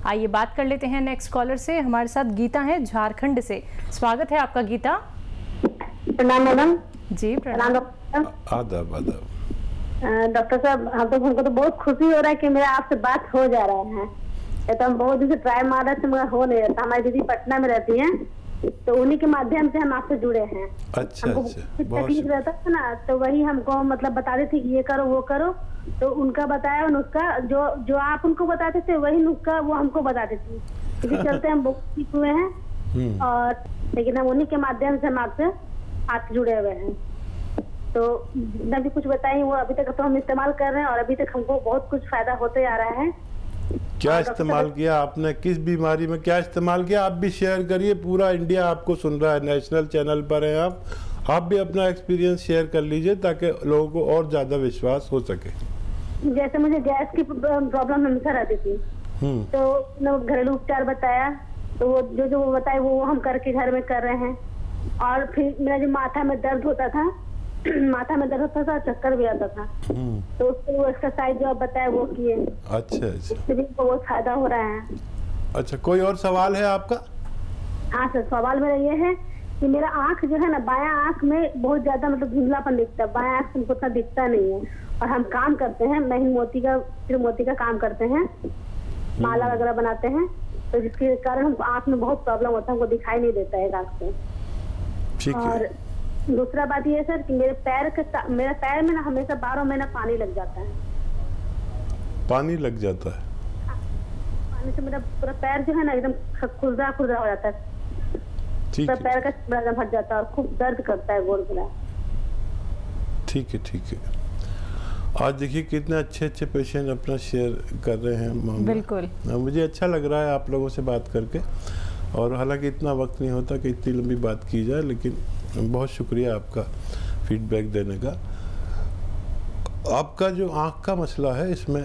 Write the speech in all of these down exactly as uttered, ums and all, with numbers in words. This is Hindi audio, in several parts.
आइए बात कर लेते हैं नेक्स्ट कॉलर से। हमारे साथ गीता है झारखंड से। स्वागत है आपका गीता। प्रणाम मैडम। जी प्रणाम। आदाब आदाब। डॉक्टर साहब, हम तो हमको तो बहुत खुशी हो रहा है कि मेरा आपसे बात हो जा रहा है। ये तो हम बहुत दिन से ट्राई मार रहे थे मगर हो नहीं रहा। हमारी दीदी पटना में रहती हैं, तो उन्हीं के माध्यम से हम आपसे जुड़े हैं। अच्छा अच्छा, तकलीफ रहता था ना, तो वही हमको मतलब बता रहे थे कि ये करो वो करो, तो उनका बताया नुस्खा, जो जो आप उनको बताते थे वही नुस्खा वो हमको बताते थे। इसी चलते हम बहुत ठीक हुए हैं। और लेकिन हम उन्हीं के माध्यम से हम आपसे आप जुड़े हुए हैं। तो जितना भी कुछ बताइए वो अभी तक तो हम इस्तेमाल कर रहे हैं और अभी तक हमको बहुत कुछ फायदा होते आ रहा है। क्या इस्तेमाल किया आपने, किस बीमारी में क्या इस्तेमाल किया, आप भी शेयर करिए। पूरा इंडिया आपको सुन रहा है, नेशनल चैनल पर हैं आप आप भी अपना एक्सपीरियंस शेयर कर लीजिए ताकि लोगों को और ज्यादा विश्वास हो सके। जैसे मुझे गैस की प्रॉब्लम हमेशा रहती थी, तो घरेलू उपचार बताया, तो वो जो जो वो बताए वो हम करके घर में कर रहे हैं। और फिर मेरा जो माथा में दर्द होता था माथा में दर्द होता था, चक्कर भी आता था, तो उसके वो एक्सरसाइज जो आप बताए वो किए। अच्छा अच्छा, उससे भी बहुत फायदा हो रहा है। अच्छा, कोई और सवाल है आपका? हाँ सर, सवाल मेरा ये है कि मेरा आँख जो है ना, बायां आँख में बहुत ज्यादा मतलब धुंधलापन दिखता है। बायां आँख हमको उतना दिखता नहीं है। और हम काम करते हैं, मैं ही मोती का फिर मोती का काम करते हैं, माला वगैरह बनाते हैं, तो जिसके कारण हमको आँख में बहुत प्रॉब्लम होता है, हमको दिखाई नहीं देता है आँख से। ठीक है। और दूसरा बात ये सर कि मेरे पैर के मेरे पैर में ना हमेशा बारह महीना पानी लग जाता है। पानी लग जाता है? पानी से मेरा पूरा पैर जो है ना एकदम खुरदरा खुरदरा हो जाता है। ठीक है। पैर का एकदम फट जाता है और खूब दर्द करता है गोड़ पूरा। ठीक है ठीक है। आज देखिए कितने अच्छे अच्छे पेशेंट अपना शेयर कर रहे हैं। बिल्कुल, मुझे अच्छा लग रहा है आप लोगों से बात करके। और हालांकि इतना वक्त नहीं होता कि इतनी लंबी बात की जाए, लेकिन बहुत शुक्रिया आपका फीडबैक देने का। आपका जो आँख का मसला है, इसमें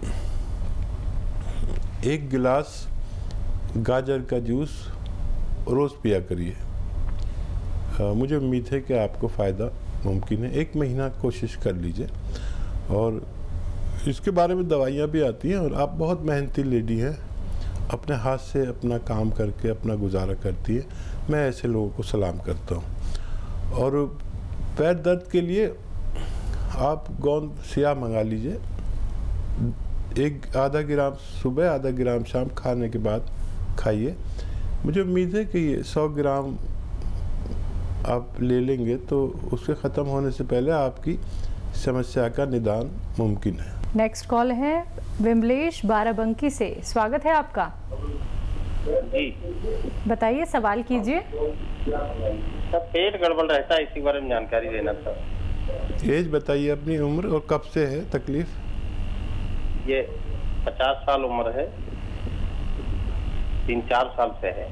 एक गिलास गाजर का जूस रोज़ पिया करिए। मुझे उम्मीद है कि आपको फ़ायदा मुमकिन है। एक महीना कोशिश कर लीजिए। और इसके बारे में दवाइयाँ भी आती हैं। और आप बहुत मेहनती लेडी हैं, अपने हाथ से अपना काम करके अपना गुजारा करती है। मैं ऐसे लोगों को सलाम करता हूँ। और पैर दर्द के लिए आप गोंद सियाह मंगा लीजिए। एक आधा ग्राम सुबह, आधा ग्राम शाम, खाने के बाद खाइए। मुझे उम्मीद है कि ये सौ ग्राम आप ले लेंगे तो उसके ख़त्म होने से पहले आपकी समस्या का निदान मुमकिन है। नेक्स्ट कॉल है विमलेश बाराबंकी से। स्वागत है आपका। जी बताइए, सवाल कीजिए। सब पेट गड़बड़ रहता है, इसी बारे में जानकारी लेना था। एज बताइए अपनी, उम्र और कब से है तकलीफ? ये पचास साल उम्र है, तीन चार साल से है।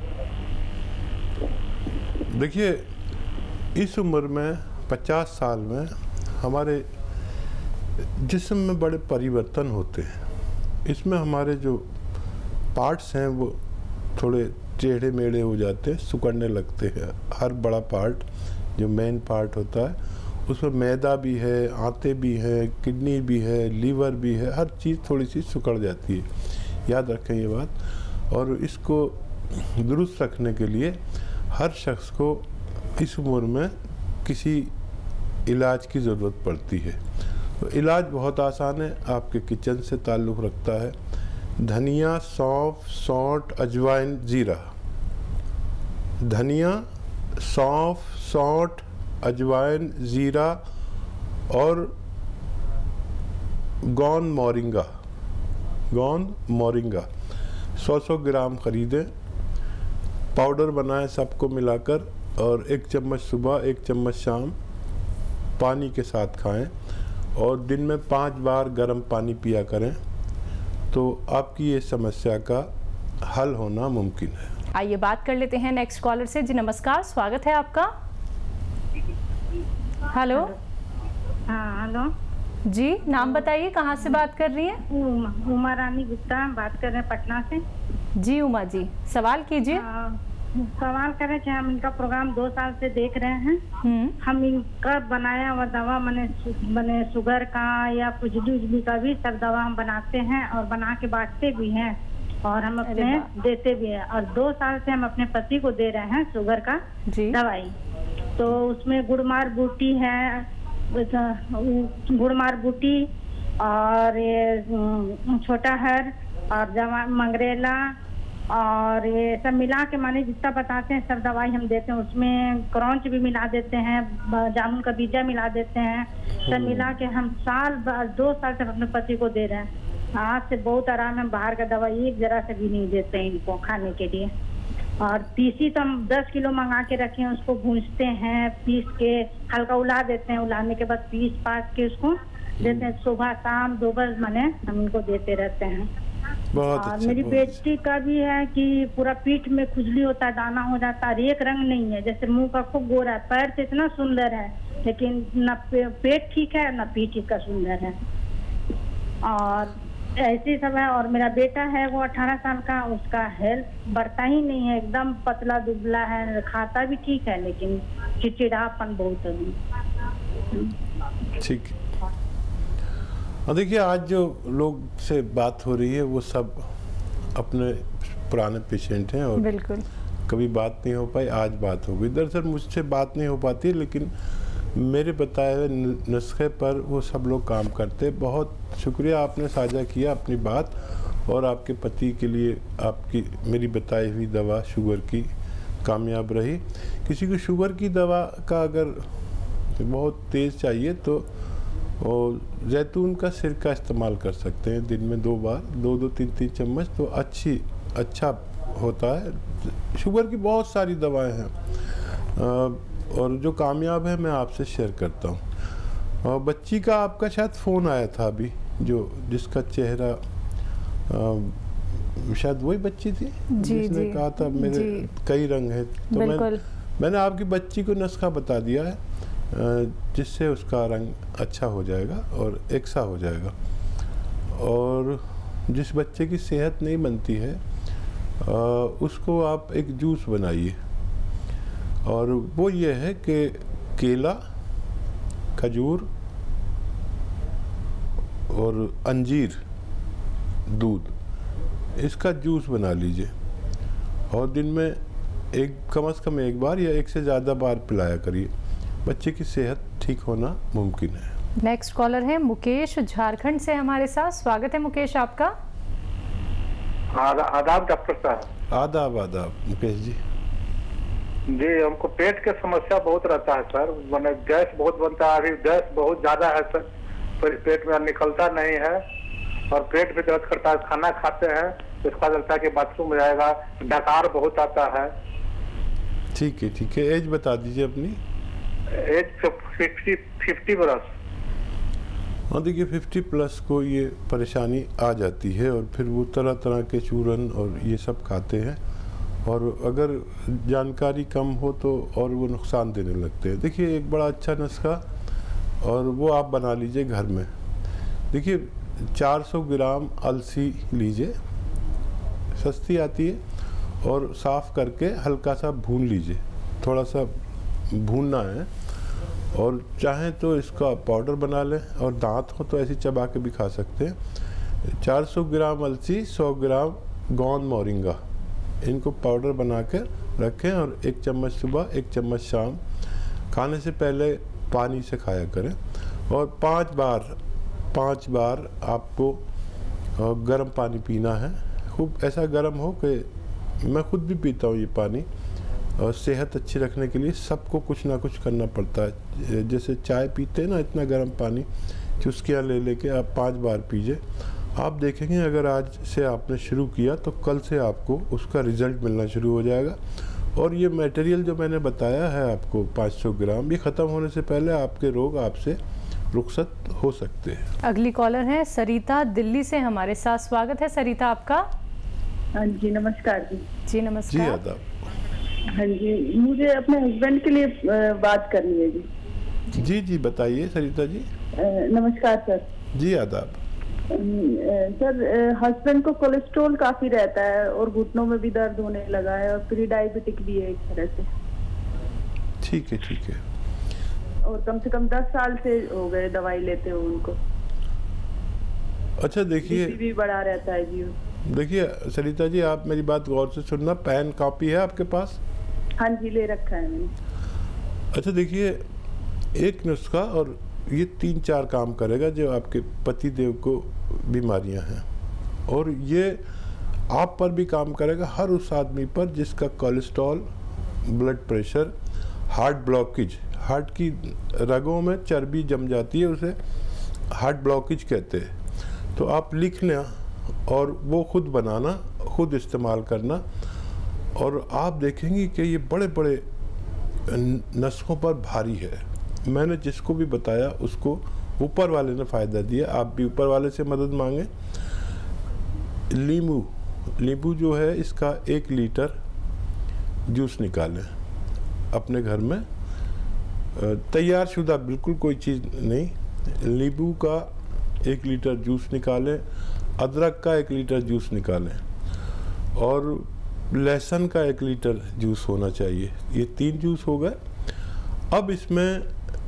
देखिए, इस उम्र में पचास साल में हमारे जिस्म में बड़े परिवर्तन होते हैं। इसमें हमारे जो पार्ट्स हैं वो थोड़े टेढ़े मेढ़े हो जाते हैं, सिकुड़ने लगते हैं। हर बड़ा पार्ट जो मेन पार्ट होता है उसमें मैदा भी है, आंतें भी हैं, किडनी भी है, लीवर भी है, हर चीज़ थोड़ी सी सिकुड़ जाती है। याद रखें ये बात। और इसको दुरुस्त रखने के लिए हर शख्स को इस उम्र में किसी इलाज की ज़रूरत पड़ती है। तो इलाज बहुत आसान है, आपके किचन से ताल्लुक़ रखता है। धनिया, सौंफ, सौंठ, अजवाइन, ज़ीरा। धनिया, सौंफ, सौंठ, अजवाइन, ज़ीरा और गोंद मोरिंगा गोंद मोरिंगा सौ सौ ग्राम ख़रीदें, पाउडर बनाएं सबको मिलाकर, और एक चम्मच सुबह एक चम्मच शाम पानी के साथ खाएं। और दिन में पाँच बार गर्म पानी पिया करें, तो आपकी ये समस्या का हल होना मुमकिन है। आइए बात कर लेते हैं नेक्स्ट कॉलर से। जी नमस्कार, स्वागत है आपका। हेलो। हाँ हेलो जी, नाम बताइए, कहाँ से बात कर रही हैं? उमा, उमा रानी गुप्ता बात कर रहे हैं पटना से। जी उमा जी, सवाल कीजिए। सवाल करे कि हम इनका प्रोग्राम दो साल से देख रहे हैं। हम इनका बनाया हुआ दवा मने बने शुगर का या कुछ उजली का भी सब दवा हम बनाते हैं और बना के बांटते भी हैं। और हम अपने देते भी हैं। और दो साल से हम अपने पति को दे रहे हैं शुगर का दवाई। तो उसमें गुड़मार बूटी है, गुड़मार बूटी और ये छोटा हर और जवा मंगरेला और ये सब मिला के माने जितना बताते हैं सब दवाई हम देते हैं। उसमें क्रॉन्च भी मिला देते हैं, जामुन का बीजा मिला देते हैं, सब मिला के हम साल दो साल से अपने पति को दे रहे हैं। आज से बहुत आराम है, बाहर का दवाई एक जरा से भी नहीं देते हैं इनको खाने के लिए। और तीसी तो हम दस किलो मंगा के रखे हैं, उसको भूंजते हैं, पीस के हल्का उला देते हैं, उलाने के बाद पीस पास के उसको देते हैं। सुबह शाम दो बार माने हम इनको देते रहते हैं। बहुत और अच्छा, मेरी बहुत बेटी का भी है कि पूरा पीठ में खुजली होता है, दाना हो जाता है, एक रंग नहीं है, जैसे मुंह का खूब गोरा है, पैर से इतना सुंदर है लेकिन न पे, पेट ठीक है न पीठ इसका सुंदर है। और ऐसे सब है। और मेरा बेटा है वो अठारह साल का, उसका हेल्थ बढ़ता ही नहीं है, एकदम पतला दुबला है, खाता भी ठीक है लेकिन चिड़चिड़ापन बहुत है। ठीक। और देखिए आज जो लोग से बात हो रही है वो सब अपने पुराने पेशेंट हैं और बिल्कुल कभी बात नहीं हो पाई, आज बात हो गई। दरअसल मुझसे बात नहीं हो पाती लेकिन मेरे बताए हुए नुस्खे पर वो सब लोग काम करते। बहुत शुक्रिया आपने साझा किया अपनी बात, और आपके पति के लिए आपकी मेरी बताई हुई दवा शुगर की कामयाब रही। किसी को शुगर की दवा का अगर बहुत तेज़ चाहिए तो और जैतून का सिरका इस्तेमाल कर सकते हैं, दिन में दो बार दो दो तीन तीन चम्मच, तो अच्छी अच्छा होता है। शुगर की बहुत सारी दवाएं हैं और जो कामयाब है मैं आपसे शेयर करता हूँ। और बच्ची का आपका शायद फ़ोन आया था अभी, जो जिसका चेहरा आ, शायद वही बच्ची थी जी, जिसने जी, कहा था मेरे कई रंग हैं। तो मैं, मैंने आपकी बच्ची को नुस्खा बता दिया है जिससे उसका रंग अच्छा हो जाएगा और एकसा हो जाएगा। और जिस बच्चे की सेहत नहीं बनती है आ, उसको आप एक जूस बनाइए, और वो ये है कि केला, खजूर और अंजीर, दूध, इसका जूस बना लीजिए और दिन में एक कम से कम एक बार या एक से ज़्यादा बार पिलाया करिए। बच्चे की सेहत ठीक होना मुमकिन है। नेक्स्ट कॉलर है मुकेश झारखंड से हमारे साथ। स्वागत है मुकेश आपका। आदाब डॉक्टर साहब। आदाब आदाब मुकेश जी। जी हमको पेट के समस्या बहुत रहता है सर, मैंने गैस बहुत बनता है, अभी गैस बहुत ज्यादा है सर, फिर पेट में निकलता नहीं है और पेट भी दर्द करता है। खाना खाते हैं इसका लगता है कि बाथरूम में जाएगा, डकार बहुत आता है। ठीक है ठीक है, एज बता दीजिए अपनी। एज फिफ्टी फिफ्टी बरस। हाँ देखिए फिफ्टी प्लस को ये परेशानी आ जाती है और फिर वो तरह तरह के चूरन और ये सब खाते हैं, और अगर जानकारी कम हो तो और वो नुकसान देने लगते हैं। देखिए एक बड़ा अच्छा नुस्खा, और वो आप बना लीजिए घर में। देखिए चार सौ ग्राम अलसी लीजिए, सस्ती आती है, और साफ़ करके हल्का सा भून लीजिए, थोड़ा सा भूनना है, और चाहें तो इसका पाउडर बना लें, और दांत हो तो ऐसे चबा के भी खा सकते हैं। चार सौ ग्राम अलसी, सौ ग्राम गोंद मोरिंगा, इनको पाउडर बना कर रखें, और एक चम्मच सुबह एक चम्मच शाम, खाने से पहले पानी से खाया करें। और पांच बार पांच बार आपको गर्म पानी पीना है, खूब ऐसा गर्म हो कि मैं खुद भी पीता हूँ ये पानी। और सेहत अच्छी रखने के लिए सबको कुछ ना कुछ करना पड़ता है, जैसे चाय पीते हैं ना, इतना गर्म पानी चुस्कियाँ ले लेके आप पांच बार पीजिए। आप देखेंगे अगर आज से आपने शुरू किया तो कल से आपको उसका रिज़ल्ट मिलना शुरू हो जाएगा। और ये मटेरियल जो मैंने बताया है आपको पाँच सौ ग्राम, ये ख़त्म होने से पहले आपके रोग आपसे रुखसत हो सकते हैं। अगली कॉलर है सरिता दिल्ली से हमारे साथ। स्वागत है सरिता आपका। हाँ जी नमस्कार जी। जी नमस्कार। जी आदाब। हाँ जी, मुझे अपने हस्बैंड के लिए बात करनी है जी। जी जी बताइए सरिता जी। नमस्कार सर। जी आदाब। सर हस्बैंड को कोलेस्ट्रॉल काफी रहता है और घुटनों में भी दर्द होने लगा है, और प्री डायबिटिक भी है एक तरह से। ठीक है ठीक है। और कम से कम दस साल से हो गए दवाई लेते हो उनको। अच्छा देखिए भी बढ़ा रहता है जी। देखिए सरिता जी, आप मेरी बात गौर से सुनना। पेन कॉपी है आपके पास? हाँ जी, ले रखा है मैंने। अच्छा देखिए, एक नुस्खा और ये तीन चार काम करेगा जो आपके पति देव को बीमारियां हैं, और ये आप पर भी काम करेगा, हर उस आदमी पर जिसका cholesterol, blood pressure, heart blockage, heart की रगों में चर्बी जम जाती है, उसे हार्ट ब्लॉकेज कहते हैं। तो आप लिख लें और वो खुद बनाना, खुद इस्तेमाल करना, और आप देखेंगे कि ये बड़े बड़े नसों पर भारी है। मैंने जिसको भी बताया उसको ऊपर वाले ने फ़ायदा दिया, आप भी ऊपर वाले से मदद मांगें। नींबू नींबू जो है, इसका एक लीटर जूस निकालें अपने घर में, तैयार शुदा, बिल्कुल कोई चीज़ नहीं। नींबू का एक लीटर जूस निकालें, अदरक का एक लीटर जूस निकालें, और लहसुन का एक लीटर जूस होना चाहिए। ये तीन जूस हो गए। अब इसमें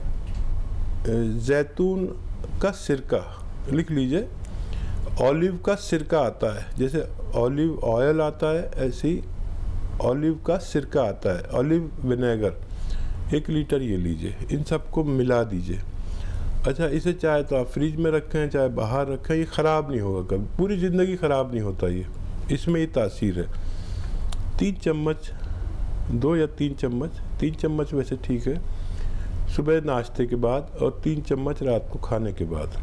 जैतून का सिरका लिख लीजिए, ऑलिव का सिरका आता है, जैसे ऑलिव ऑयल आता है ऐसे ही ऑलिव का सिरका आता है, ऑलिव विनेगर, एक लीटर ये लीजिए। इन सबको मिला दीजिए। अच्छा, इसे चाहे तो आप फ्रिज में रखें, चाहे बाहर रखें, ये ख़राब नहीं होगा कभी, पूरी ज़िंदगी ख़राब नहीं होता ये, इसमें ये तासीर है। तीन चम्मच, दो या तीन चम्मच, तीन चम्मच वैसे ठीक है, सुबह नाश्ते के बाद, और तीन चम्मच रात को खाने के बाद।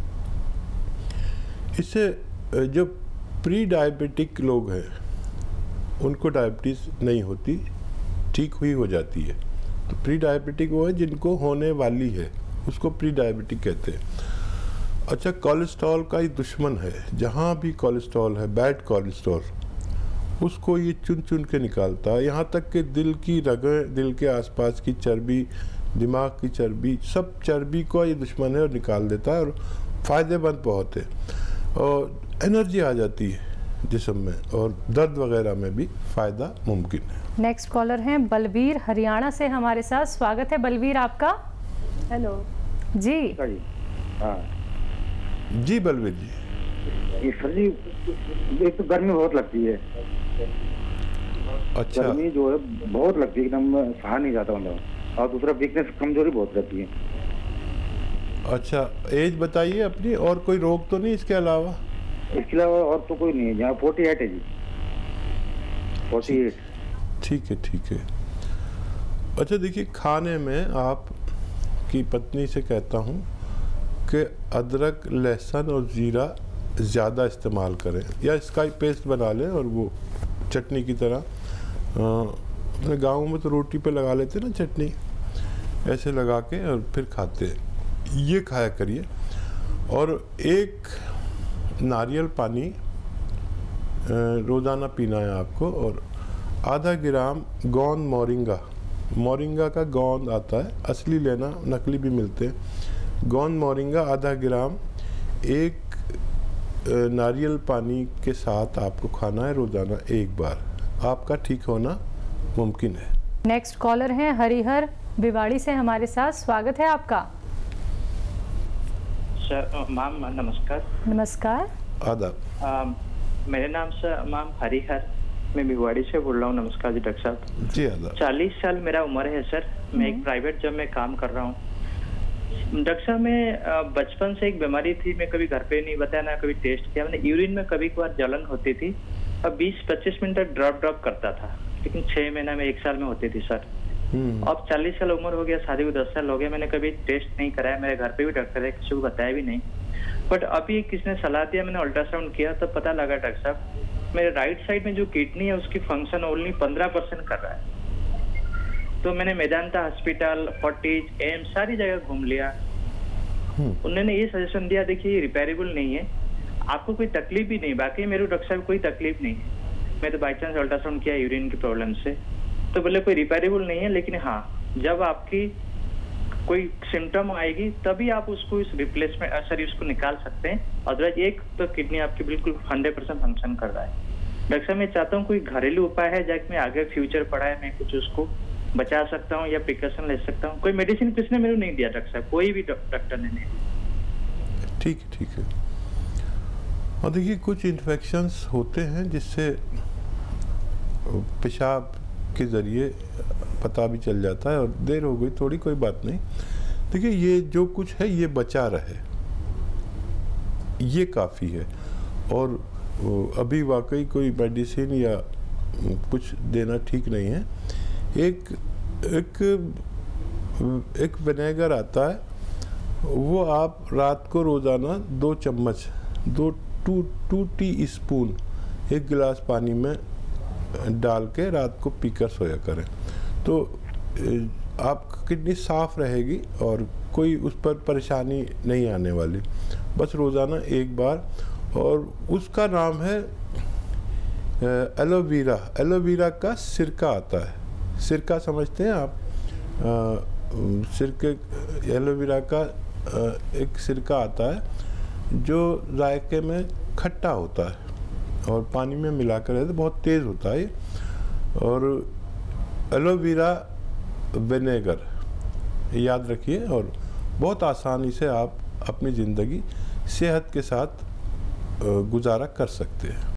इससे जो प्री डायबिटिक लोग हैं उनको डायबिटीज़ नहीं होती, ठीक हुई हो जाती है। तो प्री डायबिटिक वो है जिनको होने वाली है, उसको प्री डायबिटिक कहते हैं। अच्छा, कोलेस्ट्रॉल का ही दुश्मन है, जहाँ भी कोलेस्ट्रॉल है, बैड कोलेस्ट्रॉल, उसको ये चुन चुन के निकालता है। यहाँ तक कि दिल की रगें, दिल के आसपास की चर्बी, दिमाग की चर्बी, सब चर्बी को ये दुश्मन है और निकाल देता है, और फ़ायदेमंद बहुत है, और एनर्जी आ जाती है जिस्म में, और दर्द वगैरह में भी फ़ायदा मुमकिन है। नेक्स्ट कॉलर हैं बलवीर, हरियाणा से हमारे साथ। स्वागत है बलवीर आपका। हेलो जी हाँ जी बलवीर जी। ये सर जी, एक तो गर्मी बहुत लगती है। अच्छा, गर्मी जो है बहुत लगती है, एकदम सहा नहीं जाता मतलब, और दूसरा वीकनेस, कमजोरी बहुत रहती है। अच्छा, एज बताइए अपनी, और कोई रोग तो नहीं इसके अलावा? इसके अलावा और तो कोई नहीं है। यहाँ फोर्टी एट है जी, फोर्टी एट। ठीक है ठीक है। अच्छा देखिए, खाने में आप की पत्नी से कहता हूँ कि अदरक, लहसुन और ज़ीरा ज़्यादा इस्तेमाल करें, या इसका ही पेस्ट बना लें और वो चटनी की तरह, अपने गाँव में तो रोटी पे लगा लेते ना चटनी, ऐसे लगा के और फिर खाते हैं, ये खाया करिए। और एक नारियल पानी रोज़ाना पीना है आपको, और आधा ग्राम गोंद मोरिंगा, मोरिंगा का गोंद आता है, असली लेना, नकली भी मिलते हैं। गोंद मोरिंगा आधा ग्राम एक नारियल पानी के साथ आपको खाना है रोज़ाना एक बार, आपका ठीक होना मुमकिन है। नेक्स्ट कॉलर हैं हरिहर भिवाड़ी से हमारे साथ। स्वागत है आपका। सर मैम नमस्कार। नमस्कार। आदाब। मेरे नाम से मैम हरिहर, मैं भिवाड़ी से बोल रहा हूँ। नमस्कार जी डॉक्टर साहब। जी आदाब। चालीस साल मेरा उम्र है सर, मैं एक प्राइवेट जॉब में काम कर रहा हूँ। डॉक्टर साहब, मैं बचपन से एक बीमारी थी, मैं कभी घर पे नहीं बताया, ना कभी टेस्ट किया। मैंने यूरिन में कभी कभार जलन होती थी, अब बीस पच्चीस मिनट तक ड्रॉप ड्रॉप करता था, लेकिन छह महीना में, एक साल में होती थी सर। अब चालीस साल उम्र हो गया, शादी को दस साल हो गया, मैंने कभी टेस्ट नहीं कराया, मेरे घर पे भी डॉक्टर है, किसी को बताया भी नहीं। बट अभी किसने सलाह दिया, मैंने अल्ट्रासाउंड किया तो पता लगा डॉक्टर साहब मेरे राइट साइड में जो किडनी है उसकी फंक्शन ओनली पंद्रह परसेंट कर रहा है। तो मैंने मेदांता हॉस्पिटल, फोर्टिज, एम्स सारी जगह घूम लिया। उन्होंने ये सजेशन दिया, देखिए रिपेयरेबल नहीं है, आपको कोई तकलीफ भी नहीं, बाकी मेरे डॉक्टर साहब कोई तकलीफ नहीं है। मैं तो बाई चांस अल्ट्रासाउंड किया यूरिन की प्रॉब्लम से, तो बोले कोई रिपेयरेबल नहीं है, लेकिन हाँ जब आपकी कोई सिम्टम आएगी तभी आप उसको इस रिप्लेसमेंट सॉरी उसको निकाल सकते हैं, अदरवाइज एक तो किडनी आपकी बिल्कुल हंड्रेड परसेंट फंक्शन कर रहा है। डॉक्टर साहब, मैं चाहता हूँ कोई घरेलू उपाय है जाके मैं आगे फ्यूचर पढ़ा है, मैं कुछ उसको बचा सकता हूँ या प्रिकॉशन ले सकता हूँ। कोई मेडिसिन किसने मेरे नहीं दिया डॉक्टर साहब, कोई भी डॉक्टर ने नहीं दिया। ठीक है ठीक है। और देखिए कुछ इन्फेक्शंस होते हैं जिससे पेशाब के ज़रिए पता भी चल जाता है, और देर हो गई थोड़ी, कोई बात नहीं। देखिए ये जो कुछ है ये बचा रहे, ये काफ़ी है। और अभी वाकई कोई मेडिसिन या कुछ देना ठीक नहीं है। एक एक एक विनेगर आता है, वो आप रात को रोज़ाना दो चम्मच दो टू टू टी स्पून एक गिलास पानी में डाल के रात को पीकर सोया करें, तो आपकी किडनी साफ रहेगी और कोई उस पर परेशानी नहीं आने वाली। बस रोज़ाना एक बार। और उसका नाम है एलोवेरा। एलोवेरा का सिरका आता है। सिरका समझते हैं आप? आ, सिरके एलोवेरा का आ, एक सिरका आता है जो जायके में खट्टा होता है और पानी में मिलाकर रहता है, बहुत तेज़ होता है। और एलोवेरा विनेगर याद रखिए, और बहुत आसानी से आप अपनी ज़िंदगी सेहत के साथ गुजारा कर सकते हैं।